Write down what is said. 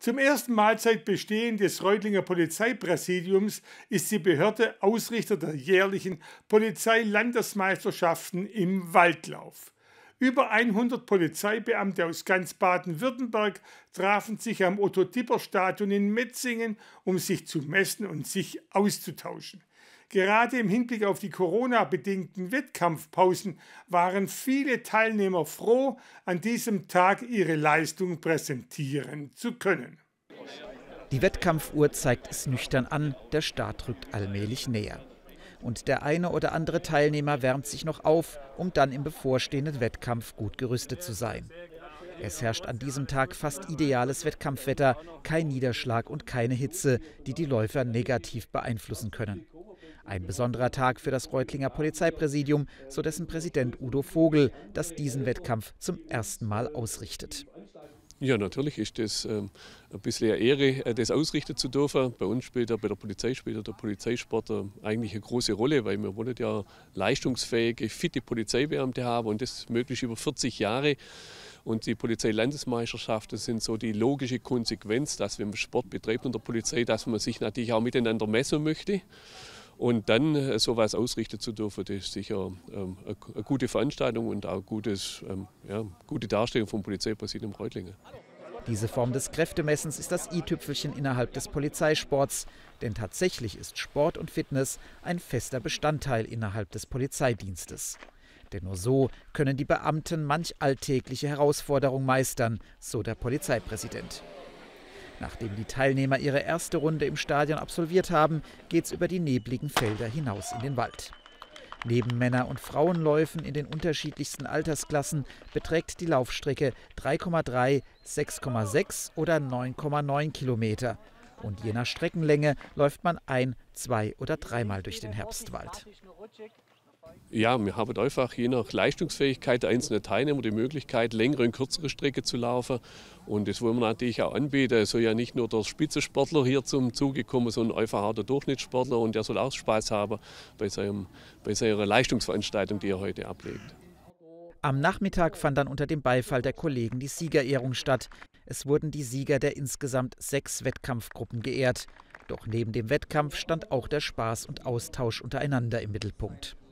Zum ersten Mal seit Bestehen des Reutlinger Polizeipräsidiums ist die Behörde Ausrichter der jährlichen Polizeilandesmeisterschaften im Waldlauf. Über 100 Polizeibeamte aus ganz Baden-Württemberg trafen sich am Otto-Dipper-Stadion in Metzingen, um sich zu messen und sich auszutauschen. Gerade im Hinblick auf die Corona-bedingten Wettkampfpausen waren viele Teilnehmer froh, an diesem Tag ihre Leistung präsentieren zu können. Die Wettkampfuhr zeigt es nüchtern an, der Start rückt allmählich näher. Und der eine oder andere Teilnehmer wärmt sich noch auf, um dann im bevorstehenden Wettkampf gut gerüstet zu sein. Es herrscht an diesem Tag fast ideales Wettkampfwetter, kein Niederschlag und keine Hitze, die die Läufer negativ beeinflussen können. Ein besonderer Tag für das Reutlinger Polizeipräsidium, so dessen Präsident Udo Vogel, das diesen Wettkampf zum ersten Mal ausrichtet. Ja, natürlich ist es ein bisschen eine Ehre, das ausrichten zu dürfen. Bei uns bei der Polizei spielt der Polizeisport eigentlich eine große Rolle, weil wir wollen ja leistungsfähige, fitte Polizeibeamte haben und das möglichst über 40 Jahre. Und die Polizeilandesmeisterschaften sind so die logische Konsequenz, dass wenn man Sport betreibt in der Polizei, dass man sich natürlich auch miteinander messen möchte. Und dann sowas ausrichten zu dürfen, das ist sicher eine gute Veranstaltung und auch gute Darstellung vom Polizeipräsidium Reutlingen. Diese Form des Kräftemessens ist das i-Tüpfelchen innerhalb des Polizeisports. Denn tatsächlich ist Sport und Fitness ein fester Bestandteil innerhalb des Polizeidienstes. Denn nur so können die Beamten manch alltägliche Herausforderung meistern, so der Polizeipräsident. Nachdem die Teilnehmer ihre erste Runde im Stadion absolviert haben, geht es über die nebligen Felder hinaus in den Wald. Neben Männer- und Frauenläufen in den unterschiedlichsten Altersklassen beträgt die Laufstrecke 3,3, 6,6 oder 9,9 Kilometer. Und je nach Streckenlänge läuft man ein-, zwei- oder dreimal durch den Herbstwald. Ja, wir haben einfach je nach Leistungsfähigkeit der einzelnen Teilnehmer die Möglichkeit, längere und kürzere Strecken zu laufen. Und das wollen wir natürlich auch anbieten. Es soll ja nicht nur der Spitzensportler hier zum Zuge kommen, sondern einfach auch der Durchschnittssportler. Und der soll auch Spaß haben bei seiner Leistungsveranstaltung, die er heute ablegt. Am Nachmittag fand dann unter dem Beifall der Kollegen die Siegerehrung statt. Es wurden die Sieger der insgesamt 6 Wettkampfgruppen geehrt. Doch neben dem Wettkampf stand auch der Spaß und Austausch untereinander im Mittelpunkt.